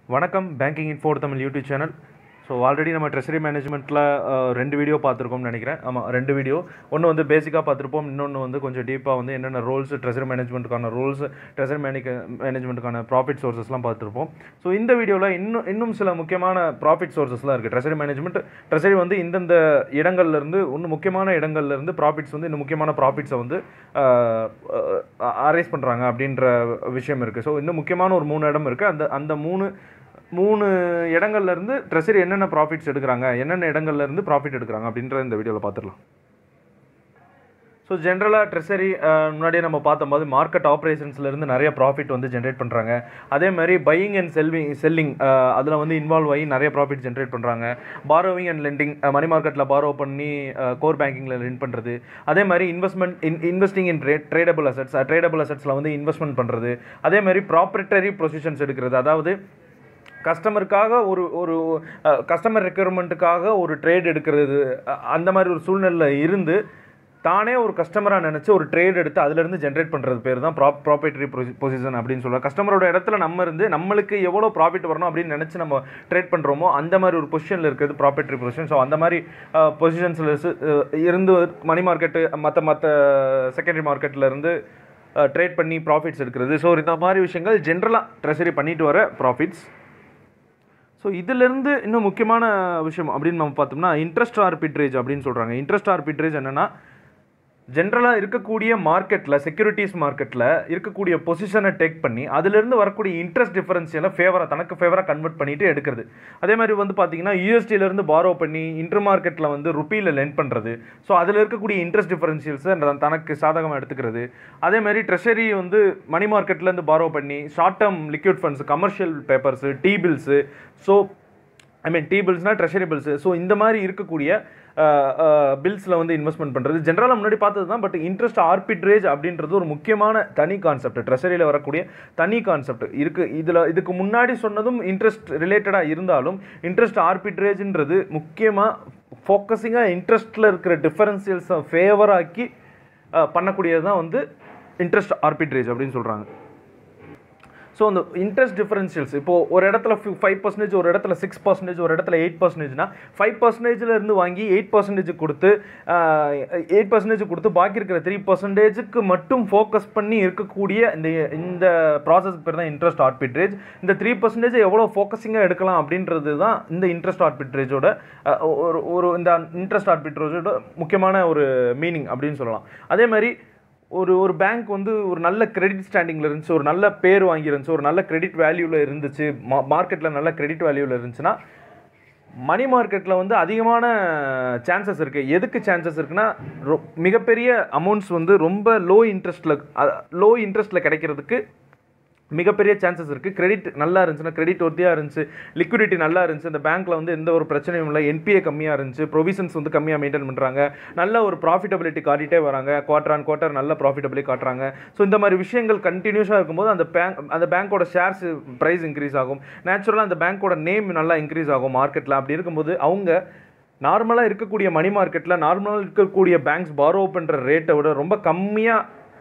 வணக்கம் banking info Tamil YouTube channel. So already நம்ம treasury மேனேஜ்மெண்ட்டில் 2 வீடியோ பார்த்துருக்கோம்னு நினைக்கிறேன். ஆமாம், 2 வீடியோ. ஒன்று வந்து பேசிக்காக பார்த்துருப்போம், இன்னொன்று வந்து கொஞ்சம் டீப்பாக வந்து என்னென்ன ரோல்ஸ், ட்ரெஷரி மேனேஜ்மெண்ட்டுக்கான ரோல்ஸ், ட்ரெஷரி மேனேஜ்மெண்ட்டுக்கான ப்ராஃபிட் சோர்சஸ்லாம் பார்த்துருப்போம். ஸோ இந்த வீடியோவில் இன்னும் சில முக்கியமான ப்ராஃபிட் சோர்சஸ்லாம் இருக்குது. ட்ரெஷரி மேனேஜ்மெண்ட், ட்ரெஷரி வந்து இந்தந்த இடங்கள்லேருந்து இன்னும் முக்கியமான இடங்கள்லேருந்து ப்ராஃபிட்ஸ் வந்து இன்னும் முக்கியமான ப்ராஃபிட்ஸை வந்து அரேஸ் பண்ணுறாங்க அப்படின்ற விஷயம் இருக்குது. ஸோ இன்னும் முக்கியமான ஒரு 3 இடம் இருக்குது. அந்த மூணு இடங்கள்லேருந்து ட்ரெஷரி என்னென்ன ப்ராஃபிட்ஸ் எடுக்கிறாங்க, என்னென்ன இடங்கள்லேருந்து ப்ராஃபிட் எடுக்கிறாங்க அப்படின்ற இந்த வீடியோவில் பார்த்துடலாம். ஸோ ஜென்ரலாக ட்ரெஷரி முன்னாடியே நம்ம பார்த்தம்போது மார்க்கெட் ஆப்ரேஷன்ஸ்லேருந்து நிறைய ப்ராஃபிட் வந்து ஜென்ரேட் பண்ணுறாங்க. அதே மாதிரி பையிங் அண்ட் செல்லிங் அதில் வந்து இன்வால்வ் ஆகி நிறைய ப்ராஃபிட் ஜென்ரேட் பண்ணுறாங்க. பாரோவிங் அண்ட் லெண்டிங், மணி மார்க்கெட்டில் பாரோ பண்ணி கோர் பேங்கிங்கில் லெண்ட் பண்ணுறது. அதே மாதிரி இன்வெஸ்டிங் இன் ட்ரேடபிள் அசட்ஸில் வந்து இன்வெஸ்ட்மெண்ட் பண்ணுறது. அதே மாதிரி ப்ராப்பர்ட்டரி பொசிஷன்ஸ் எடுக்கிறது, அதாவது கஸ்டமருக்காக ஒரு கஸ்டமர் ரெக்யர்மெண்ட்டுக்காக ஒரு ட்ரேட் எடுக்கிறது. அந்த மாதிரி ஒரு சூழ்நிலை இருந்து தானே ஒரு கஸ்டமராக நினச்சி ஒரு ட்ரேட் எடுத்து அதிலேருந்து ஜென்ரேட் பண்ணுறது பேர் தான் ப்ராப்பர்ட்டரி பொசிஷன் அப்படின்னு சொல்லுவாங்க. கஸ்டமரோட இடத்துல நம்ம இருந்து நம்மளுக்கு எவ்வளோ ப்ராஃபிட் வரணும் அப்படின்னு நினச்சி நம்ம ட்ரேட் பண்ணுறோமோ அந்த மாதிரி ஒரு பொசிஷனில் இருக்கிறது ப்ராப்பர்ட்டரி பொசிஷன். ஸோ அந்த மாதிரி பொசிஷன்ஸில் இருந்து மணி மார்க்கெட்டு மற்ற செகண்டரி மார்க்கெட்டில் இருந்து ட்ரேட் பண்ணி ப்ராஃபிட்ஸ் எடுக்கிறது. ஸோ இந்த மாதிரி விஷயங்கள் ஜென்ரலாக ட்ரெஷரி பண்ணிட்டு வர ப்ராஃபிட்ஸ். ஸோ இதிலேருந்து இன்னும் முக்கியமான விஷயம் அப்படின்னு நம்ம பார்த்தோம்னா இன்ட்ரெஸ்ட் ஆர்பிட்ரேஜ் அப்படின்னு சொல்கிறாங்க. இன்ட்ரெஸ்ட் ஆர்பிட்ரேஜ் என்னென்னா, ஜென்ரலாக இருக்கக்கூடிய மார்க்கெட்டில், செக்யூரிட்டிஸ் மார்க்கெட்டில் இருக்கக்கூடிய பொசிஷனை டேக் பண்ணி அதிலிருந்து வரக்கூடிய இன்ட்ரெஸ்ட் டிஃபரன்ஷியலை தனக்கு ஃபேவராக கன்வெர்ட் பண்ணிட்டு எடுக்கிறது. அதே மாதிரி வந்து பார்த்தீங்கன்னா யூஎஸ்டியிலேருந்து பாரோ பண்ணி இன்டர் மார்க்கெட்டில் வந்து ருப்பியில் லெண்ட் பண்ணுறது. ஸோ அதில் இருக்கக்கூடிய இன்ட்ரெஸ்ட் டிஃபரன்ஷியல்ஸை தனக்கு சாதகமாக எடுத்துக்கிறது. அதே மாதிரி ட்ரெஷரி வந்து மணி மார்க்கெட்லேருந்து பாரோ பண்ணி short term liquid funds, commercial papers, T bills, T பில்ஸ்னால் ட்ரெஷரி பில்ஸு, ஸோ இந்த மாதிரி இருக்கக்கூடிய பில்ஸில் வந்து இன்வெஸ்ட்மெண்ட் பண்ணுறது ஜென்ரலாக முன்னாடி பார்த்தது தான். பட் இன்ட்ரெஸ்ட் ஆர்பிட்ரேஜ் அப்படின்றது ஒரு முக்கியமான தனி கான்செப்ட், ட்ரெஷரியில் வரக்கூடிய தனி கான்செப்ட் இருக்குது. இதுக்கு முன்னாடி சொன்னதும் இன்ட்ரெஸ்ட் ரிலேட்டடாக இருந்தாலும் இன்ட்ரெஸ்ட் ஆர்பிட்ரேஜ்ன்றது முக்கியமாக ஃபோக்கஸிங்காக இன்ட்ரெஸ்ட்டில் இருக்கிற டிஃபரன்ஷியல்ஸை ஃபேவராக்கி பண்ணக்கூடியது தான் வந்து இன்ட்ரெஸ்ட் ஆர்பிட்ரேஜ் அப்படின்னு சொல்கிறாங்க. ஸோ அந்த இன்ட்ரெஸ்ட் டிஃபரன்ஷியல்ஸ் இப்போது ஒரு இடத்துல 5%, ஒரு இடத்துல 6%, ஒரு இடத்துல 8%னா 5% இருந்து வாங்கி 8% கொடுத்து 8% கொடுத்து பாக்கி இருக்கிற 3%க்கு மட்டும் ஃபோக்கஸ் பண்ணி இருக்கக்கூடிய இந்த ப்ராசஸ்க்கு பேர் தான் இன்ட்ரெஸ்ட் ஆர்பிட்ரேஜ். இந்த 3% எவ்வளோ ஃபோக்கஸிங்காக எடுக்கலாம் அப்படின்றது தான் இந்த இன்ட்ரெஸ்ட் ஆர்பிட்ரேஜோட இந்த இன்ட்ரெஸ்ட் ஆர்பிட்ரேஜோட முக்கியமான ஒரு மீனிங் அப்படின்னு சொல்லலாம். அதே மாதிரி ஒரு பேங்க் வந்து ஒரு நல்ல கிரெடிட் ஸ்டாண்டிங்கில் இருந்துச்சு, ஒரு நல்ல பேர் வாங்கியிருந்துச்சு, ஒரு நல்ல கிரெடிட் வேல்யூவில் இருந்துச்சு, மார்க்கெட்டில் நல்ல கிரெடிட் வேல்யூவில் இருந்துச்சுன்னா மணி மார்க்கெட்டில் வந்து அதிகமான சான்சஸ் இருக்குது. எதுக்கு சான்சஸ் இருக்குன்னா, மிகப்பெரிய அமௌண்ட்ஸ் வந்து ரொம்ப லோ இன்ட்ரெஸ்ட்டில் கிடைக்கிறதுக்கு மிகப்பெரிய சான்சஸ் இருக்குது. கிரெடிட் நல்லா இருந்துச்சுன்னா, கிரெடிட் ஒர்த்தியாக இருந்துச்சு, லிக்விடிட்டி நல்லா இருந்துச்சு, இந்த பேங்க்கில் வந்து எந்த ஒரு பிரச்சனையும் இல்லை, என்பிஏ கம்மியாக இருந்துச்சு, ப்ரொவிஷன்ஸ் வந்து கம்மியாக மெயின்டைன் பண்ணுறாங்க, நல்ல ஒரு ப்ராஃபிட்டபிலிட்டி காட்டிகிட்டே வராங்க, குவார்டர் நல்ல ப்ராஃபிட்டபிலிட்டி காட்டுறாங்க. ஸோ இந்த மாதிரி விஷயங்கள் கண்டினியூஸாக இருக்கும்போது அந்த பேங்க்கோட ஷேர்ஸ் ப்ரைஸ் இன்க்ரீஸ் ஆகும். நேச்சுரலாக அந்த பேங்க்கோட நேம் நல்லா இன்க்ரீஸ் ஆகும் மார்க்கெட்டில். அப்படி இருக்கும்போது அவங்க நார்மலாக இருக்கக்கூடிய மணி மார்க்கெட்டில் நார்மலாக இருக்கக்கூடிய பேங்க்ஸ் பாரோ பண்ணுற ரேட்டை விட ரொம்ப கம்மியாக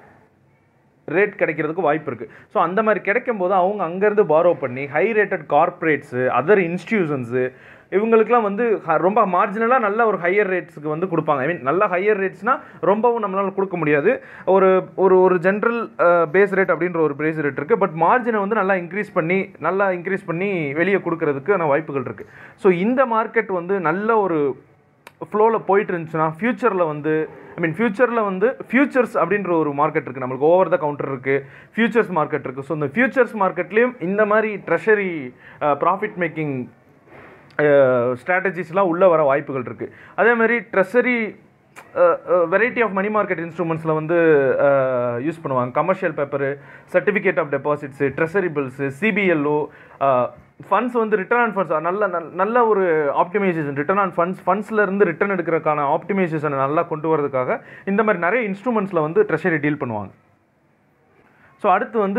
ரேட் கிடைக்கிறதுக்கு வாய்ப்பு இருக்குது. ஸோ அந்த மாதிரி கிடைக்கும் போது அவங்க அங்கேருந்து பாரோ பண்ணி high rated corporates, other institutions, இவங்களுக்குலாம் வந்து ரொம்ப மார்ஜினலாக நல்ல ஒரு ஹையர் ரேட்ஸுக்கு வந்து கொடுப்பாங்க. நல்ல ஹையர் ரேட்ஸ்னால் ரொம்பவும் நம்மளால் கொடுக்க முடியாது. ஒரு ஜென்ரல் பேஸ் ரேட் அப்படின்ற ஒரு பேஸ் ரேட் இருக்குது. பட் மார்ஜினை வந்து நல்லா இன்க்ரீஸ் பண்ணி வெளியே கொடுக்கறதுக்கான வாய்ப்புகள் இருக்குது. ஸோ இந்த மார்க்கெட் வந்து நல்ல ஒரு ஃப்ளோவில் போயிட்டு இருந்துச்சுன்னா ஃப்யூச்சரில் வந்து ஃபியூச்சர்ஸ் அப்படின்ற ஒரு மார்க்கெட் இருக்குது. நம்மளுக்கு ஓவர் த கவுண்டர் இருக்குது, ஃபியூச்சர்ஸ் மார்க்கெட் இருக்குது. ஸோ இந்த ஃபியூச்சர்ஸ் மார்க்கெட்லேயும் இந்த மாதிரி ட்ரெஷரி ப்ராஃபிட் மேக்கிங் ஸ்ட்ராட்டஜிஸ்லாம் உள்ளே வர வாய்ப்புகள் இருக்குது. அதே மாதிரி treasury variety of money market இன்ஸ்ட்ருமெண்ட்ஸில் வந்து யூஸ் பண்ணுவாங்க. Commercial paper, certificate of deposits, treasury bills, CBLO funds வந்து ரிட்டர்ன் ஆன் ஃபண்ட்ஸ் நல்ல ஒரு ஆப்டிமைசேஷன், ரிட்டர்ன் ஆன் ஃபண்ட்ஸ்லேருந்து ரிட்டர்ன் எடுக்கிறதுக்கான ஆப்டிமைசேஷனை நல்லா கொண்டு வரதுக்காக இந்த மாதிரி நிறைய இன்ஸ்ட்ருமெண்ட்ஸில் வந்து ட்ரெஷரி டீல் பண்ணுவாங்க. ஸோ அடுத்து வந்து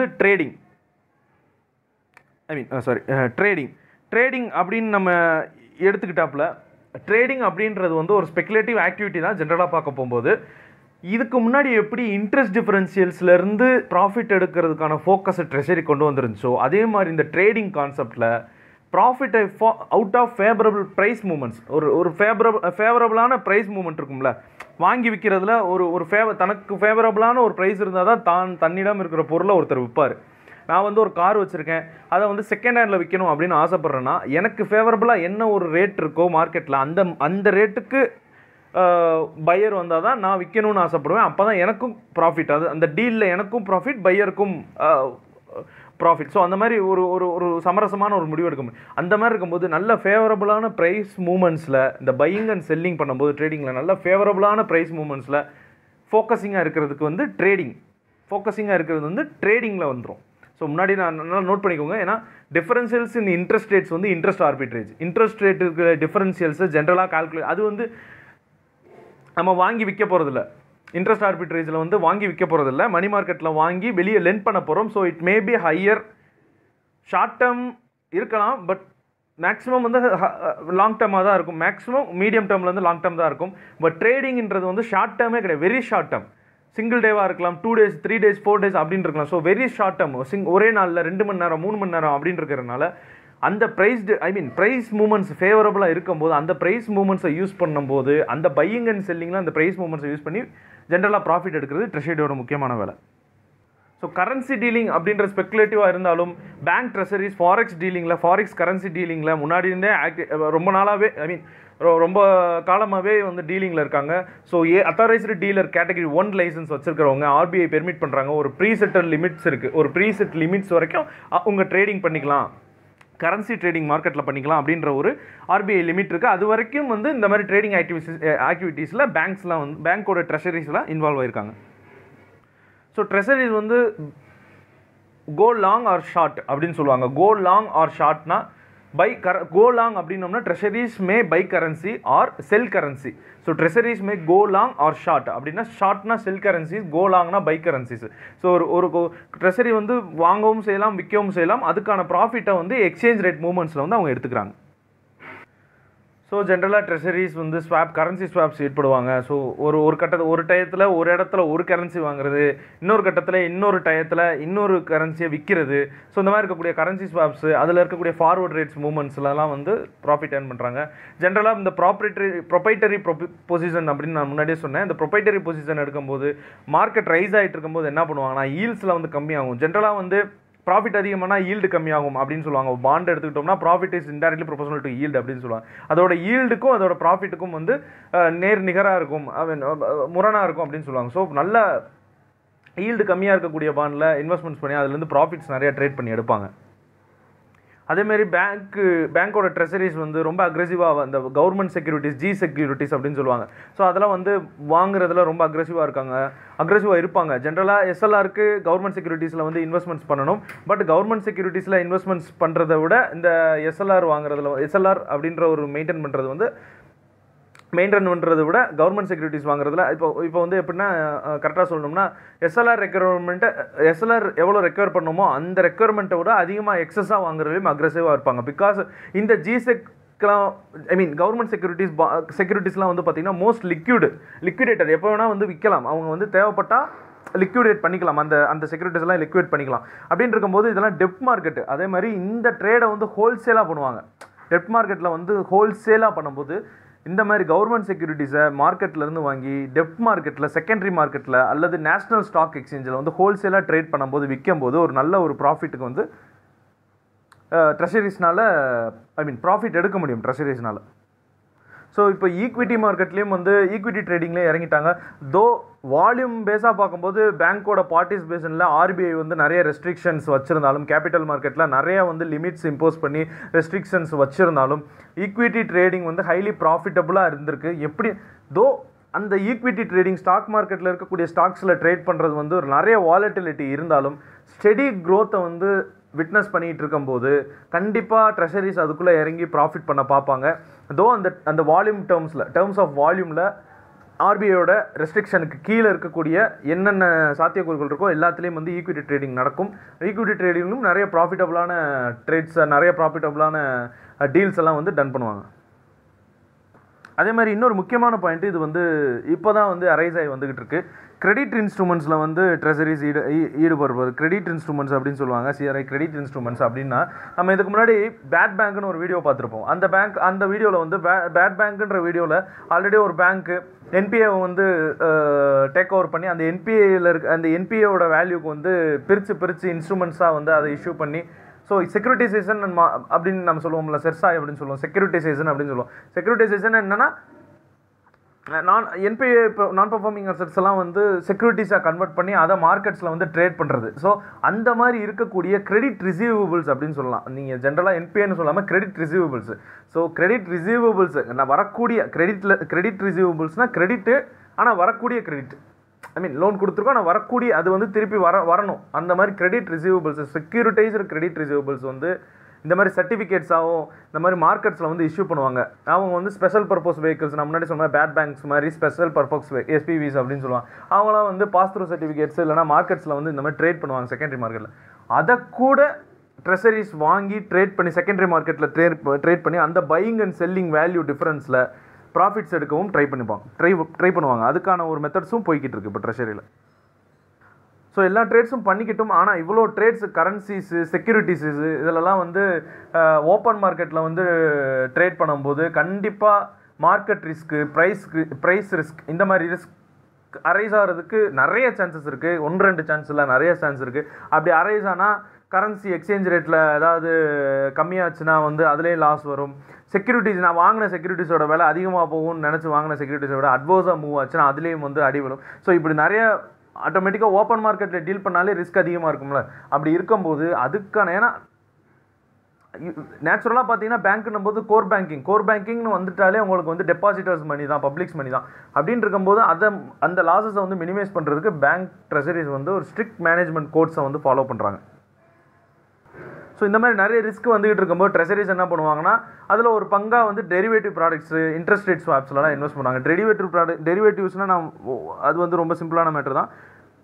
ட்ரேடிங் அப்படின்னு நம்ம எடுத்துக்கிட்டாப்புல, ட்ரேடிங் அப்படின்றது வந்து ஒரு ஸ்பெகுலேட்டிவ் ஆக்டிவிட்டி தான் ஜென்ரலாக பார்க்க போகும்போது. இதுக்கு முன்னாடி எப்படி இன்ட்ரெஸ்ட் டிஃபரன்ஷியல்ஸ்லேருந்து ப்ராஃபிட் எடுக்கிறதுக்கான ஃபோக்கஸை ட்ரெஷரி கொண்டு வந்துருந்துச்சோ அதே மாதிரி இந்த ட்ரேடிங் கான்செப்டில் ப்ராஃபிட்டை out of favourable price moments, ஒரு ஃபேவரபுளான ப்ரைஸ் மூமெண்ட் இருக்கும்ல, வாங்கி விற்கிறதுல தனக்கு ஃபேவரபுளான ஒரு ப்ரைஸ் இருந்தால் தான் தன்னிடம் இருக்கிற பொருளை ஒருத்தர் விற்பார். நான் வந்து ஒரு கார் வச்சுருக்கேன், அதை வந்து செகண்ட் ஹேண்டில் விற்கணும் அப்படின்னு ஆசைப்பட்றேன்னா எனக்கு ஃபேவரபுளாக என்ன ஒரு ரேட் இருக்கோ மார்க்கெட்டில் அந்த ரேட்டுக்கு பையர் வந்தால் தான் நான் விற்கணும்னு ஆசைப்படுவேன். அப்போ தான் எனக்கும் ப்ராஃபிட், அது அந்த டீலில் எனக்கும் ப்ராஃபிட், பையருக்கும் ப்ராஃபிட். ஸோ அந்த மாதிரி ஒரு சமரசமான ஒரு முடிவு எடுக்க முடியும். அந்த மாதிரி இருக்கும்போது நல்ல ஃபேவரபுளான ப்ரைஸ் மூமெண்ட்ஸில் இந்த பையிங் அண்ட் செல்லிங் பண்ணும்போது ட்ரேடிங்கில் நல்ல ஃபேவரபுளான ப்ரைஸ் மூமெண்ட்ஸில் ஃபோக்கஸிங்காக இருக்கிறதுக்கு வந்து ஃபோக்கஸிங்காக இருக்கிறது வந்து ட்ரேடிங்கில் வந்துடும். ஸோ முன்னாடி நான் நல்லா நோட் பண்ணிக்கோங்க. ஏன்னா டிஃபரன்ஷியல்ஸ் இன் இன்ட்ரெஸ்ட் ரேட்ஸ் வந்து இன்ட்ரெஸ்ட் ஆர்பிட்ரேஜ், இன்ட்ரெஸ்ட் ரேட் இருக்கிற டிஃபரன்ஷியல்ஸை ஜென்ரலாக கால்குலேட், அது வந்து நம்ம வாங்கி விற்க போகிறதில்ல. இன்ட்ரெஸ்ட் ஆர்பிட்ரேஜில் வந்து வாங்கி விற்க போகிறதில்ல, மணி மார்க்கெட்டில் வாங்கி வெளியே லெண்ட் பண்ண போகிறோம். So it may be higher, short term இருக்கலாம், பட் மேக்ஸிமம் வந்து லாங் டேர்மாக தான் இருக்கும். மேக்ஸிமம் மீடியம் டேர்மில் வந்து லாங் டேர்ம் தான் இருக்கும். பட் ட்ரேடிங்கிறது வந்து ஷார்ட் டேர்மே கிடையாது, வெரி ஷார்ட் டேர்ம். சிங்கிள் டேவாக இருக்கலாம், 2 days 3 days 4 days அப்படின்னு இருக்கலாம். ஸோ வெரி ஷார்ட் டேர்ம், ஒரே நாளில் 2 மணி நேரம் 3 மணி நேரம் அப்படின்னு இருக்கிறதுனால அந்த ப்ரைஸ் மூமெண்ட்ஸ் ஃபேவரபுளாக இருக்கும்போது அந்த ப்ரைஸ் மூமெண்ட்ஸை யூஸ் பண்ணும்போது அந்த பையிங் அண்ட் செல்லிங்கில் அந்த ப்ரைஸ் மூமெண்ட்ஸை யூஸ் பண்ணி ஜென்ரலாக ப்ராஃபிட் எடுக்கிறது ட்ரெஷரியோட முக்கியமான வேலை. ஸோ கரன்சி டீலிங் அப்படின்ற ஸ்பெக்குலேட்டிவாக இருந்தாலும் பேங்க் ட்ரெஷரிஸ் ஃபாரெக்ஸ் டீலிங்கில், ஃபாரெக்ஸ் கரன்சி டீலிங்கில் முன்னாடி இருந்தே ரொம்ப நாளாகவே ரொம்ப காலமாகவே வந்து டீலிங்கில் இருக்காங்க. So authorised dealer category 1 licence வச்சுருக்கிறவங்க ஆர்பிஐ பெர்மிட் பண்ணுறாங்க. ஒரு ப்ரீசெட்டட் லிமிட்ஸ் இருக்குது, ஒரு ப்ரீசெட் லிமிட்ஸ் வரைக்கும் உங்கள் ட்ரேடிங் பண்ணிக்கலாம், கரன்சி ட்ரேடிங் மார்க்கெட்டில் பண்ணிக்கலாம் அப்படின்ற ஒரு ஆர்பிஐ லிமிட் இருக்குது. அது வரைக்கும் வந்து இந்த மாதிரி ட்ரேடிங் ஆக்டிவிட்டீஸில் பேங்க்ஸ்லாம் வந்து பேங்க்கோட ட்ரெஷரிஸ்லாம் இன்வால்வ் ஆகிருக்காங்க. ஸோ ட்ரெஷரிஸ் வந்து கோ லாங் ஆர் ஷார்ட் அப்படின்னு சொல்லுவாங்க. கோ லாங் ஆர் ஷார்ட்னா கோ லாங் அப்படின்னோம்னா treasuries may buy currency or sell currency. So treasuries may go long or short அப்படின்னா ஷார்ட்னா செல் கரன்சிஸ், கோ லாங்னா பை கரன்சிஸ். ஸோ ஒரு treasury வந்து வாங்கவும் செய்யலாம், விற்கவும் செய்யலாம். அதுக்கான ப்ராஃபிட்டை வந்து எக்ஸ்சேஞ்ச் ரேட் மூவ்மெண்ட்ஸில் வந்து அவங்க எடுத்துக்கிறாங்க. ஸோ ஜென்ரலாக ட்ரெஷரிஸ் வந்து கரன்சி ஸ்வாப்ஸ் ஏற்படுவாங்க. ஸோ ஒரு டயத்தில் ஒரு இடத்துல ஒரு கரன்சி வாங்குறது, இன்னொரு கட்டத்தில் இன்னொரு டயத்தில் இன்னொரு கரன்சியை விற்கிறது. ஸோ இந்த மாதிரி இருக்கக்கூடிய கரன்சி ஸ்வாப்ஸ், அதில் இருக்கக்கூடிய ஃபார்வர்ட் ரேட்ஸ் மூவ்மெண்ட்ஸ்லாம் வந்து ப்ராஃபிட் ஏர்ன் பண்ணுறாங்க. ஜென்ரலாக இந்த ப்ரொபைட்டரி பொசிஷன் அப்படின்னு நான் முன்னாடியே சொன்னேன். இந்த ப்ரொபைட்டரி பொசிஷன் எடுக்கும்போது மார்க்கெட் ரைஸ் ஆகிட்டு இருக்கும்போது என்ன பண்ணுவாங்கன்னா ஈல்ட்ஸில் வந்து கம்மியாகும். ஜென்ரலாக வந்து ப்ராஃபிட் அதிகமானா ஈல்டு கம்மியாகும் அப்படின்னு சொல்லுவாங்க. பாண்ட் எடுத்துக்கிட்டோம்னா profit is indirectly proportional to yield அப்படின்னு சொல்லுவாங்க. அதோட ஈல்டுக்கும் அதோட ப்ராஃபிட்டுக்கும் வந்து நிகராக இருக்கும், முரணாக இருக்கும் அப்படின்னு சொல்லுவாங்க. ஸோ நல்ல ஈல்டு கம்மியாக இருக்கக்கூடிய பாண்டில் இன்வெஸ்ட்மெண்ட்ஸ் பண்ணி அதுலேருந்து ப்ராஃபிட்ஸ் நிறையா ட்ரேட் பண்ணி எடுப்பாங்க. அதேமாரி பேங்க்கோட ட்ரெஷரிஸ் வந்து ரொம்ப அக்ரெசிவாக அந்த கவர்மெண்ட் செக்யூரிட்டிஸ், செக்யூரிட்டிஸ் அப்படின்னு சொல்லுவாங்க. ஸோ அதெல்லாம் வந்து வாங்குறதுல ரொம்ப அக்ரெசிவாக இருப்பாங்க. ஜென்ரலாக எஸ்எல்ஆருக்கு கவர்மெண்ட் செக்யூரிட்டிஸில் வந்து இன்வெஸ்ட்மெண்ட்ஸ் பண்ணணும். பட் கவர்மெண்ட் செக்யூரிட்டிஸில் இன்வெஸ்ட்மெண்ட்ஸ் பண்ணுறதை விட இந்த எஸ்எல்ஆர் அப்படின்ற ஒரு மெயின்டைன் பண்ணுறதை விட கவர்மெண்ட் செக்யூரிட்டிஸ் வாங்குறதுல இப்போ வந்து எப்படின்னா கரெக்டாக சொல்லணும்னா எஸ்எல்ஆர் எவ்வளோ ரெக்யர் பண்ணணுமோ அந்த ரெக்யர்மெண்ட்டை விட அதிகமாக எக்ஸஸாக வாங்குறதுலையும் அக்ரெசிவாக இருப்பாங்க. பிகாஸ் இந்த கவர்மெண்ட் செக்யூரிட்டிஸ்லாம் வந்து பார்த்திங்கன்னா மோஸ்ட் லிக்விடேட்டர், எப்போ வேணால் வந்து விற்கலாம். அவங்க வந்து தேவைப்பட்டால் லிக்விடேட் பண்ணிக்கலாம், அந்த செக்யூரிட்டிஸ்லாம் லிக்விடேட் பண்ணிக்கலாம். அப்படின்னு இருக்கும்போது இதெல்லாம் டெப்ட் மார்க்கெட்டு. அதே மாதிரி இந்த ட்ரேடை வந்து ஹோல்சேலாக பண்ணுவாங்க. டெப்ட் மார்க்கெட்டில் வந்து ஹோல்சேலாக பண்ணும்போது இந்த மாதிரி கவர்மெண்ட் செக்யூரிட்டிஸை மார்க்கெட்லேருந்து வாங்கி டெப்ட் மார்க்கெட்டில், செகண்டரி மார்க்கெட்டில் அல்லது நேஷ்னல் ஸ்டாக் எக்ஸ்சேஞ்சில் வந்து ஹோல்சேலாக ட்ரேட் பண்ணும்போது விற்கும்போது ஒரு நல்ல ஒரு ப்ராஃபிட்டுக்கு வந்து ட்ரெஷரிஸ்னால் ப்ராஃபிட் எடுக்க முடியும் ட்ரெஷரிஸ்னால். ஸோ இப்போ ஈக்விட்டி மார்க்கெட்லேயும் வந்து ஈக்விட்டி ட்ரேடிங்லேயும் இறங்கிட்டாங்க. வால்யூம் பேஸாக பார்க்கும்போது பேங்க்கோட பார்ட்டிசிபேஷனில் ஆர்பிஐ வந்து நிறைய ரெஸ்ட்ரிக்ஷன்ஸ் வச்சுருந்தாலும், கேபிட்டல் மார்க்கெட்டில் நிறைய வந்து லிமிட்ஸ் இம்போஸ் பண்ணி ரெஸ்ட்ரிக்ஷன்ஸ் வச்சுருந்தாலும் ஈக்விட்டி ட்ரேடிங் வந்து ஹைலி ப்ராஃபிட்டபுளாக இருந்திருக்கு. அந்த ஈக்விட்டி ட்ரேடிங் ஸ்டாக் மார்க்கெட்டில் இருக்கக்கூடிய ஸ்டாக்ஸில் ட்ரேட் பண்ணுறது வந்து ஒரு நிறைய வாலட்டிலிட்டி இருந்தாலும் ஸ்டெடி க்ரோத்தை வந்து விட்னஸ் பண்ணிகிட்டு இருக்கும்போது கண்டிப்பாக ட்ரெஷரிஸ் அதுக்குள்ளே இறங்கி ப்ராஃபிட் பண்ண பார்ப்பாங்க. அந்த வால்யூம் டேர்ம்ஸ் ஆஃப் வால்யூமில் ஆர்பிஐயோட ரெஸ்ட்ரிக்ஷனுக்கு கீழே இருக்கக்கூடிய என்னென்ன சாத்தியக்கூறுகள் இருக்கோ எல்லாத்துலேயும் வந்து ஈக்விட்டி ட்ரேடிங் நடக்கும். ஈக்விட்டி ட்ரேடிங்கும் நிறைய ப்ராஃபிட்டபுளான ட்ரேட்ஸை, நிறைய ப்ராஃபிட்டபுளான டீல்ஸ் எல்லாம் வந்து டன் பண்ணுவாங்க. அதே மாதிரி இன்னொரு முக்கியமான பாயிண்ட், இது வந்து இப்போ தான் வந்து அரைஸ் ஆகி வந்துகிட்டு இருக்கு. கிரெடிட் இன்ஸ்ட்ருமெண்ட்ஸில் வந்து ட்ரெஸரிஸ் ஈடுபடுவது. கிரெடிட் இன்ஸ்ட்ருமெண்ட்ஸ் அப்படின்னு சொல்லுவாங்க, சிஆர்ஐ கிரெடிட் இன்ஸ்ட்ருமெண்ட்ஸ் அப்படின்னா, நம்ம இதுக்கு முன்னாடி பேட் பேங்க்னு ஒரு வீடியோ பார்த்துருப்போம். அந்த வீடியோவில் வந்து பேட் பேங்க்ன்ற வீடியோவில் ஆல்ரெடி ஒரு பேங்க்கு என்பிஏ வந்து டேக் ஓவர் பண்ணி அந்த என்பிஏயில் இருக்க அந்த என்பிஏவோட வேல்யூக்கு வந்து பிரித்து இன்ஸ்ட்ருமெண்ட்ஸாக வந்து அதை இஷ்யூ பண்ணி, ஸோ செக்யூரிட்டிசேஷன் அப்படின்னு நம்ம சொல்லுவோம்ல, செர்சாய் அப்படின்னு சொல்லுவோம், செக்யூரிட்டிசேஷன் அப்படின்னு சொல்லுவோம். செக்யூரிட்டிசேஷன் என்னன்னா, என்பிஏ நான் பர்ஃபார்மிங் அசெட்ஸ் எல்லாம் வந்து செக்யூரிட்டிஸாக கன்வெர்ட் பண்ணி அதை மார்க்கெட்ஸில் வந்து ட்ரேட் பண்ணுறது. ஸோ அந்த மாதிரி இருக்கக்கூடிய கிரெடிட் ரிசீவபிள்ஸ் அப்படின்னு சொல்லலாம். நீங்கள் ஜென்ரலாக என்பிஏன்னு சொல்லாமல் credit receivables. So credit receivables நான் வரக்கூடிய கிரெடிட் ரிசீவபிள்ஸ்னால் கிரெடிட்டு, ஆனால் வரக்கூடிய கிரெடிட், ஐ மீன் லோன் கொடுத்துருக்கோம் ஆனால் வரக்கூடிய அது வந்து திருப்பி வரணும். அந்த மாதிரி credit receivables, securitised credit receivables வந்து இந்த மாதிரி சர்டிஃபிகேட்ஸாகவும் இந்த மாதிரி மார்க்கெட்ஸில் வந்து இஷ்யூ பண்ணுவாங்க. அவங்க வந்து ஸ்பெஷல் பர்பஸ் வெஹிக்கிள்ஸ், நான் முன்னாடி சொன்ன பேட் பேங்க்ஸ் மாதிரி ஸ்பெஷல் பர்பஸ் எஸ்பிவிஸ் அப்படின்னு சொல்லுவாங்க. அவங்களாம் வந்து பாஸ் த்ரூ சர்டிஃபிகேட்ஸ் இல்லைனா மார்க்கெட்ஸில் வந்து இந்த மாதிரி ட்ரேட் பண்ணுவாங்க செகண்டரி மார்க்கெட்டில். அதை கூட ட்ரெஸரிஸ் வாங்கி ட்ரேட் பண்ணி செகண்டரி மார்க்கெட்டில் ட்ரேட் பண்ணி அந்த பையிங் அண்ட் செல்லிங் வேல்யூ டிஃபரன்ஸில் ப்ராஃபிட்ஸ் எடுக்கவும் ட்ரை பண்ணுவாங்க. அதுக்கான ஒரு மெத்தட்ஸும் போய்கிட்டு இருக்குது இப்போ ட்ரெஷரியில். ஸோ எல்லா ட்ரேட்ஸும் பண்ணிக்கிட்டும், ஆனால் இவ்வளோ ட்ரேட்ஸ் கரன்சிஸு செக்யூரிட்டிஸு இதிலெல்லாம் வந்து ஓப்பன் மார்க்கெட்டில் வந்து ட்ரேட் பண்ணும்போது கண்டிப்பாக மார்க்கெட் ரிஸ்க்கு, ப்ரைஸ் ரிஸ்க், இந்த மாதிரி ரிஸ்க் அரைஸ் ஆகிறதுக்கு நிறைய சான்சஸ் இருக்குது. 1-2 சான்ஸ் இல்லை, நிறைய சான்ஸ் இருக்குது. அப்படி அரைஸ் ஆனால் கரன்சி எக்ஸ்சேஞ்ச் ரேட்டில் ஏதாவது கம்மியாச்சுன்னா வந்து அதுலேயே லாஸ் வரும். செக்யூரிட்டிஸ், நான் வாங்கின செக்யூரிட்டிஸோட விலை அதிகமாக போகும்னு நினச்சி வாங்கின செக்யூரிட்டிஸோட அட்வர்ஸாக மூவ் ஆச்சுன்னா அதுலேயும் வந்து அடி விழும். ஸோ இப்படி நிறைய ஆட்டோமேட்டிக்காக ஓப்பன் மார்க்கெட்டில் டீல் பண்ணாலே ரிஸ்க் அதிகமாக இருக்கும்ல. அப்படி இருக்கும்போது அதுக்கான, ஏன்னா நேச்சுரலாக பார்த்தீங்கன்னா பேங்க்னும் போது கோர் பேங்கிங்னு வந்துட்டாலே உங்களுக்கு வந்து டெபாசிட்டர்ஸ் மணி தான், பப்ளிக்ஸ் மணி தான். அப்படின்னு இருக்கும்போது அந்த லாஸஸை வந்து மினிமைஸ் பண்ணுறதுக்கு பேங்க் ட்ரெஸரிஸ் வந்து ஒரு ஸ்ட்ரிக்ட் மேனேஜ்மெண்ட் கோட்ஸை வந்து ஃபாலோ பண்ணுறாங்க. ஸோ இந்த மாதிரி நிறைய ரிஸ்க் வந்துகிட்டு இருக்கும்போது ட்ரெஸரிஸ் என்ன பண்ணுவாங்கன்னா, அதில் ஒரு பங்காக வந்து டெரிவேட்டிவ் ப்ராடக்ட்ஸு, இன்ட்ரெஸ்ட் ரேட் ஸ்வாப்ஸ்லாம் இன்வெஸ்ட் பண்ணுவாங்க. டெரிவேட்டிவ்ஸ்னால் நான் அது வந்து ரொம்ப சிம்பிளான மேட்டர் தான்.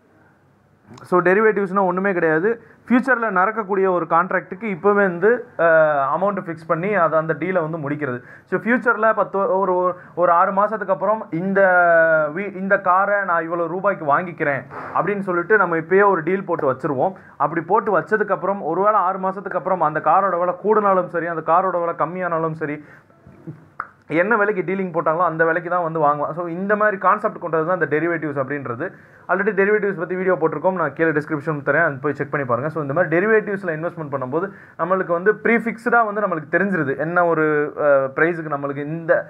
ஸோ டெரிவேட்டிவ்ஸ்னால் ஒன்றுமே கிடையாது, ஃப்யூச்சரில் நடக்கக்கூடிய ஒரு கான்ட்ராக்ட்டுக்கு இப்போவே வந்து அமௌண்ட்டு ஃபிக்ஸ் பண்ணி அதை அந்த டீலை வந்து முடிக்கிறது. ஸோ ஃப்யூச்சரில் ஒரு 6 மாதத்துக்கு அப்புறம் இந்த காரை நான் இவ்வளோ ரூபாய்க்கு வாங்கிக்கிறேன் அப்படின்னு சொல்லிட்டு நம்ம இப்போயே ஒரு டீல் போட்டு வச்சுருவோம். அப்படி போட்டு வச்சதுக்கப்புறம் ஒருவேளை 6 மாதத்துக்கு அப்புறம் அந்த காரோட விலை கூடுனாலும் சரி, அந்த காரோட விலை கம்மியானாலும் சரி, என்ன விலைக்கு டீலிங் போட்டாங்களோ அந்த விலைக்கு தான் வந்து வாங்குவாங்க. ஸோ இந்த மாதிரி கான்செப்ட் கொண்டது தான் இந்த டெரிவேட்டிவ்ஸ் அப்படின்றது. ஆல்ரெடி டெரிவேட்டிவ்ஸ் பற்றி வீடியோ போட்டிருக்கோம், நான் கீழே டிஸ்கிரிப்ஷன் தரேன், அது போய் செக் பண்ணி பாருங்கள். ஸோ இந்த மாதிரி டெரிவேட்டிவ்ஸில் இன்வெஸ்ட்மெண்ட் பண்ணும்போது நம்மளுக்கு வந்து ப்ரீஃபிக்ஸ்டாக வந்து நம்மளுக்கு தெரிஞ்சிருது என்ன ஒரு ப்ரைஸுக்கு நம்மளுக்கு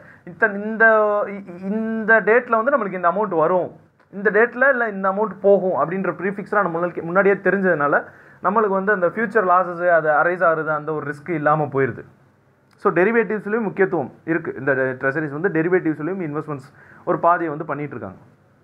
இந்த டேட்டில் வந்து நம்மளுக்கு இந்த அமௌண்ட் வரும், இந்த டேட்டில் இல்லை இந்த அமௌண்ட் போகும் அப்படின்ற ப்ரீஃபிக்ஸ்டாக நம்மளுக்கு முன்னாடியே தெரிஞ்சதுனால நம்மளுக்கு வந்து அந்த ஃபியூச்சர் லாஸஸ் அது அரைஸ் ஆகுறது அந்த ஒரு ரிஸ்க் இல்லாமல் போயிடுது. ஸோ டெரிவேட்டிவ்ஸ்லேயும் முக்கியத்துவம் இருக்குது. இந்த ட்ரெஸரிஸ் வந்து டெரிவேட்டிவ்ஸ்லேயும் இன்வெஸ்ட்மெண்ட்ஸ் ஒரு பாதியை வந்து பண்ணிகிட்ருக்காங்க.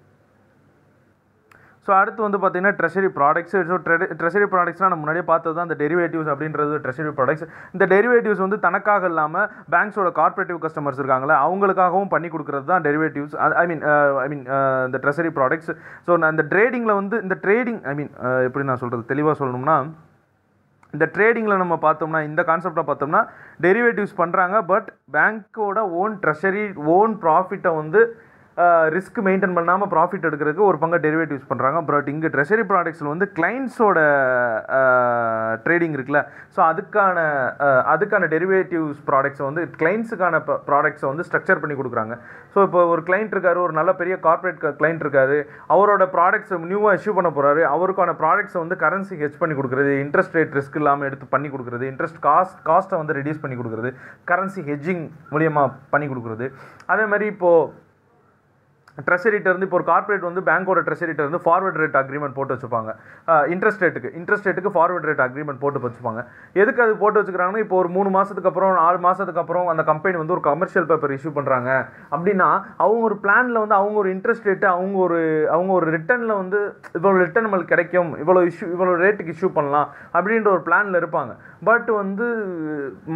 ஸோ அடுத்து வந்து பார்த்திங்கன்னா ட்ரெஷரி ப்ராடக்ட்ஸ். ஸோ ட்ரெஷரி ப்ராடக்ட்ஸ்லாம் நம்ம முன்னாடியே பார்த்தது தான் இந்த டெரிவேட்டிவ்ஸ் அப்படின்றது ட்ரெஷரி ப்ராடக்ட்ஸ். இந்த டெரிவேட்டிவ்ஸ் வந்து தனக்காக இல்லாமல் பேங்க்ஸோட கார்பரேட்டிவ் கஸ்டமர்ஸ் இருக்காங்களே அவங்களுக்காகவும் பண்ணி கொடுக்குறது தான் டெரிவேட்டிவ்ஸ். ஐ மீன் இந்த ட்ரெஷரி ப்ராடக்ட்ஸ். ஸோ நான் இந்த ட்ரேடிங்கில் வந்து இந்த ட்ரேடிங் எப்படி நான் சொல்கிறது தெளிவாக சொல்லணும்னா, இந்த ட்ரேடிங்கில் நம்ம பார்த்தோம்னா, இந்த கான்செப்டை பார்த்தோம்னா டெரிவேட்டிவ்ஸ் பண்ணுறாங்க, பட் பேங்க்கோட ஓன் ட்ரெஷரி ஓன் ப்ராஃபிட்டை வந்து ரிஸ்க் மெயின்டைன் பண்ணாமல் ப்ராஃபிட் எடுக்கிறதுக்கு ஒரு பங்கு டெரிவேட்டிவ்ஸ் பண்ணுறாங்க. பட் இங்கே ட்ரெஷரி ப்ராடக்ட்ஸில் வந்து கிளைண்ட்ஸோட ட்ரேடிங் இருக்குல்ல, ஸோ அதுக்கான டெரிவேட்டிவ்ஸ் ப்ராடக்ட்ஸை வந்து கிளைண்ட்ஸுக்கான ப்ராடக்ட்ஸை வந்து ஸ்ட்ரக்சர் பண்ணி கொடுக்குறாங்க. ஸோ இப்போ ஒரு கிளைண்ட் இருக்கார், ஒரு நல்ல பெரிய கார்பரேட் கிளைண்ட் இருக்காரு, அவரோட ப்ராடக்ட்ஸ் நியூவாக இஷ்யூ பண்ண போகிறாரு, அவருக்கான ப்ராடக்ட்ஸை வந்து கரன்சி ஹெட்ஜ் பண்ணி கொடுக்குறது, இன்ட்ரெஸ்ட் ரேட் ரிஸ்க் இல்லாமல் எடுத்து பண்ணி கொடுக்குறது, இன்ட்ரெஸ்ட் காஸ்ட்டை வந்து ரெடியூஸ் பண்ணி கொடுக்குறது, கரன்சி ஹெட்ஜிங் மூலியமாக பண்ணி கொடுக்குறது. அதே மாதிரி இப்போது ட்ரெஷரிட்ட இருந்து இப்போ ஒரு கார்பரேட் வந்து பேங்கோட ட்ரெஷரிட்ட இருந்து ஃபார்வர்ட் ரேட் அக்ரிமெண்ட் போட்டு வச்சுப்பாங்க. இன்ட்ரெஸ்ட் ரேட்டுக்கு ஃபார்வர்ட் ரேட் அக்ரிமெண்ட் போட்டு வச்சுப்பாங்க. எதுக்கு அது போட்டு வச்சுக்கிறாங்கன்னா, இப்போ ஒரு 3 மாதத்துக்கு அப்புறம் 4 மாதத்துக்கு அப்புறம் அந்த கம்பெனி வந்து ஒரு கமர்ஷியல் பேப்பர் இஷ்யூ பண்ணுறாங்க அப்படின்னா, அவங்க ஒரு பிளானில் வந்து அவங்க ஒரு இன்ட்ரெஸ்ட் ரேட்டு அவங்க ஒரு ரிட்டர்னில் வந்து இவ்வளோ ரிட்டர்ன் நம்மளுக்கு கிடைக்கும், இவ்வளோ ரேட்டுக்கு இஷ்யூ பண்ணலாம் அப்படின்ற ஒரு பிளானில் இருப்பாங்க. பட் வந்து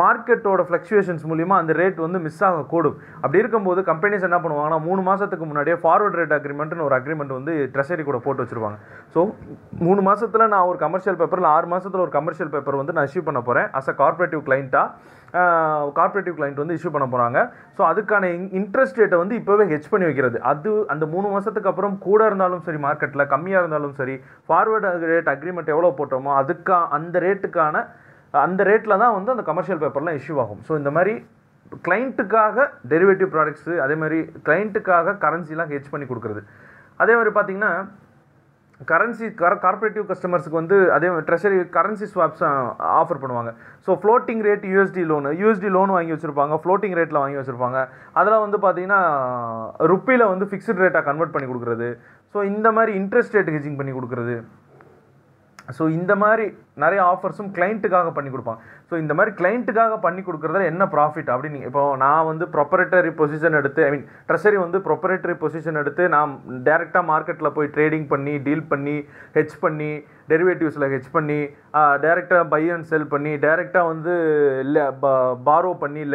மார்க்கெட்டோட ஃப்ளக்சுவேஷன்ஸ் மூலிமா அந்த ரேட் வந்து மிஸ் ஆகக்கூடும். அப்படி இருக்கும்போது கம்பெனிஸ் என்ன பண்ணுவாங்கன்னா, 3 மாதத்துக்கு முன்னாடியே ஓகே, ஃபார்வர்ட் ரேட் அக்ரிமெண்ட்னு ஒரு அக்ரிமெண்ட் வந்து ட்ரெஷரி கூட போட்டு வச்சுருவாங்க. ஸோ 3 மாதத்தில் நான் ஒரு கமர்ஷியல் பேப்பர் இல்லை 6 மாதத்தில் ஒரு கமர்ஷியல் பேப்பர் வந்து நான் இஷ்யூ பண்ண போகிறேன். As a corporative corporative client வந்து இஷ்யூ பண்ண போகிறாங்க. ஸோ அதுக்கான இன்ட்ரெஸ்ட் ரேட்டை வந்து இப்போவே ஹெச் பண்ணி வைக்கிறது. அது அந்த 3 மாதத்துக்கு அப்புறம் கூட இருந்தாலும் சரி, மார்க்கெட்டில் கம்மியாக இருந்தாலும் சரி, ஃபார்வர்டு ரேட் அக்ரிமெண்ட் எவ்வளோ போட்டோமோ அந்த ரேட்டில் தான் வந்து அந்த கமர்ஷியல் பேப்பர்லாம் இஷ்யூ ஆகும். ஸோ இந்த மாதிரி கிளைண்ட்டுக்காக டெரிவேட்டிவ் ப்ராடக்ட்ஸு, அதே மாதிரி கிளைண்ட்டுக்காக கரன்சிலாம் ஹெச் பண்ணி கொடுக்குறது. அதே மாதிரி பார்த்தீங்கன்னா கரன்சி கார்பரேட்டிவ் கஸ்டமர்ஸுக்கு வந்து அதே ட்ரெஷரி கரன்சி ஸ்வாப்ஸ் ஆஃபர் பண்ணுவாங்க. So floating rate USD loan வாங்கி வச்சுருப்பாங்க, ஃப்ளோட்டிங் ரேட்டில் வாங்கி வச்சுருப்பாங்க. அதெல்லாம் வந்து பார்த்தீங்கன்னா ருப்பியில் வந்து ஃபிக்ஸ்டு ரேட்டாக கன்வெர்ட் பண்ணி கொடுக்குறது. ஸோ இந்த மாதிரி இன்ட்ரெஸ்ட் ரேட் ஹெஜிங் பண்ணி கொடுக்குறது. ஸோ இந்த மாதிரி நிறைய ஆஃபர்ஸும் கிளைண்ட்டுக்காக பண்ணி கொடுப்பாங்க. ஸோ இந்த மாதிரி கிளைண்ட்டுக்காக பண்ணி கொடுக்குறதுல என்ன ப்ராஃபிட் அப்படின்னு இப்போ நான் வந்து ப்ரொப்பரேட்டரி பொசிஷன் எடுத்து ட்ரெஷரி வந்து ப்ரொப்பரேட்டரி பொசிஷன் எடுத்து நான் டேரெக்டாக மார்க்கெட்டில் போய் ட்ரேடிங் பண்ணி, டீல் பண்ணி, ஹெச் பண்ணி, டெரிவேட்டிவ்ஸில் ஹெச் பண்ணி, டேரெக்டாக பை அண்ட் செல் பண்ணி, டேரெக்டாக வந்து பாரோ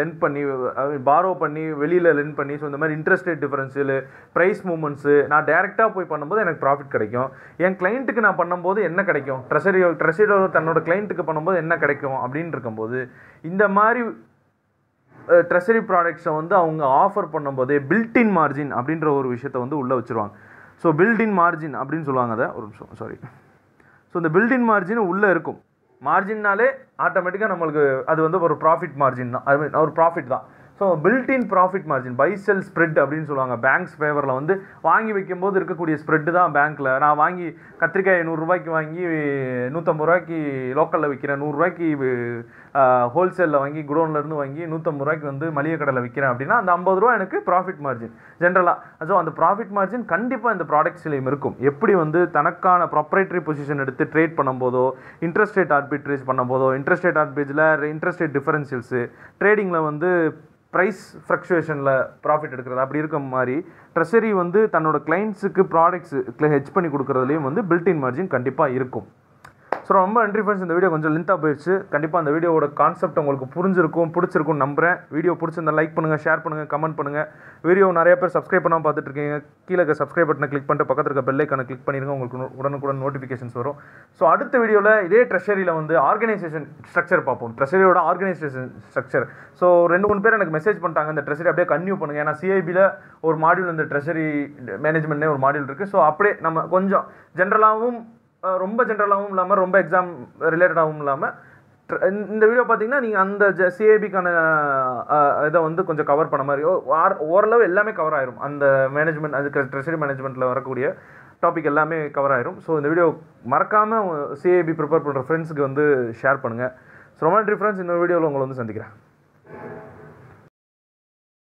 பண்ணி வெளியில் லென் பண்ணி, ஸோ இந்த மாதிரி interest rate differential, price movements நான் டேரெக்டாக போய் பண்ணும்போது எனக்கு ப்ராஃபிட் கிடைக்கும். என் கிளைண்ட்டுக்கு நான் பண்ணும்போது என்ன கிடைக்கும், ட்ரெஷரியோட தன்னோட கிளைண்ட்டுக்கு பண்ணும்போது என்ன கிடைக்கும் அப்படின்னு இருக்கும்போது, இந்த மாதிரி ட்ரெஷரி ப்ராடக்ட்ஸை வந்து அவங்க ஆஃபர் பண்ணும்போது பில்ட்-இன் மார்ஜின் அப்படின்ற ஒரு விஷயத்தை வந்து உள்ளே வச்சுருவாங்க. ஸோ பில்ட்-இன் மார்ஜின் அப்படின்னு சொல்லுவாங்க. அதை ஒரு நிமிஷம், சாரி. ஸோ இந்த பில்ட்-இன் மார்ஜின் உள்ளே இருக்கும். மார்ஜின்னாலே ஆட்டோமேட்டிக்காக நம்மளுக்கு அது வந்து ஒரு ப்ராஃபிட் மார்ஜின் தான், அது ஒரு ப்ராஃபிட் தான். So built in profit margin, buy sell spread அப்படின்னு சொல்லுவாங்க. பேங்க்ஸ் ஃபேவரில் வந்து வாங்கி வைக்கும்போது இருக்கக்கூடிய ஸ்ப்ரெட்டு தான் பேங்க்கில். நான் வாங்கி கத்திரிக்காய் 100 ரூபாய்க்கு வாங்கி 150 ரூபாய்க்கு லோக்கலில் விற்கிறேன், 100 ரூபாய்க்கு ஹோல்சேலில் வாங்கி குடோன்லேருந்து வாங்கி 150 ரூபாய்க்கு வந்து மளிகை கடையில் விற்கிறேன் அப்படின்னா அந்த 50 ரூபா எனக்கு ப்ராஃபிட் மார்ஜின் ஜென்ரலாக. ஸோ அந்த ப்ராஃபிட் மார்ஜின் கண்டிப்பாக இந்த ப்ராடக்ட்ஸ்லையும் இருக்கும். எப்படி வந்து தனக்கான ப்ராப்பரேட்டரி பொசிஷன் எடுத்து ட்ரேட் பண்ணும்போதோ, இன்ட்ரெஸ்ட் ரேட் ஆர்பிட்ரேஜ் பண்ணும்போதோ, இன்ட்ரெஸ்ட் ரேட் ஆர்பிட்ரேஜில் இன்ட்ரெஸ்ட் ரேட் டிஃபரன்ஷியல்ஸு, ட்ரேடிங்கில் வந்து ப்ரைஸ் ஃப்ளக்சுவேஷனில் ப்ராஃபிட் எடுக்கிறது, அப்படி இருக்க மாதிரி ட்ரெஷரி வந்து தன்னோட கிளைண்ட்ஸுக்கு ப்ராடக்ட்ஸு ஹெச் பண்ணி கொடுக்குறதுலையும் வந்து பில்ட்-இன் மார்ஜின் கண்டிப்பாக இருக்கும். ஸோ ரொம்ப நன்றி ஃப்ரெண்ட்ஸ். இந்த வீடியோ கொஞ்சம் லென்த்தாக போயிடுச்சு. கண்டிப்பாக அந்த வீடியோவோட கான்செப்ட் உங்களுக்கு பிடிச்சிருக்கும்னு நம்புகிறேன். வீடியோ பிடிச்சிருந்தா லைக் பண்ணுங்கள், ஷேர் பண்ணுங்கள், கமெண்ட் பண்ணுங்கள். வீடியோ நிறைய பேர் சப்ஸ்கிரைப் பண்ணாமல் பார்த்துட்டு இருக்கீங்க. கீழே இருக்க சப்ஸ்கிரைப் பட்டனை கிளிக் பண்ணிட்டு பக்கத்தில் இருக்க பெல் ஐக்கானை கிளிக் பண்ணிடுங்க, உங்களுக்கு உடனுக்குடன் நோட்டிஃபிகேஷன்ஸ் வரும். ஸோ அடுத்த வீடியோவில் இதே ட்ரெஷரியில் வந்து ஆர்கனைசேஷன் ஸ்ட்ரக்சர் பார்ப்போம், ட்ரெஷரியோட ஆர்கனைசேஷன் ஸ்ட்ரக்சர். ஸோ 2-3 பேர் எனக்கு மெசேஜ் பண்ணிட்டாங்க இந்த ட்ரெஷரி அப்படியே கன்டினியூ பண்ணுங்கள். ஏன்னா சிஐபியில் ஒரு மாடியூல், இந்த ட்ரெஷரி மேனேஜ்மெண்ட்னே ஒரு மாடியூல் இருக்குது. ஸோ அப்படியே நம்ம கொஞ்சம் ஜென்ரலாகவும், ரொம்ப ஜென்ரலாகவும் இல்லாமல், ரொம்ப எக்ஸாம் ரிலேட்டடாகவும் இல்லாமல், இந்த வீடியோ பார்த்தீங்கன்னா நீங்கள் அந்த சிஐபிக்கான இதை வந்து கொஞ்சம் கவர் பண்ண மாதிரி ஓரளவு எல்லாமே கவர் ஆயிரும். அந்த மேனேஜ்மெண்ட், அதுக்கு ட்ரெஷரி மேனேஜ்மெண்ட்டில் வரக்கூடிய டாபிக் எல்லாமே கவர் ஆயிரும். ஸோ இந்த வீடியோ மறக்காமல் சிஐபி ப்ரிப்பேர் பண்ணுற ஃப்ரெண்ட்ஸுக்கு வந்து ஷேர் பண்ணுங்கள். ஸோ ரொம்ப நன்றி ஃப்ரெண்ட்ஸ். இந்த வீடியோவில் உங்களை வந்து சந்திக்கிறேன்.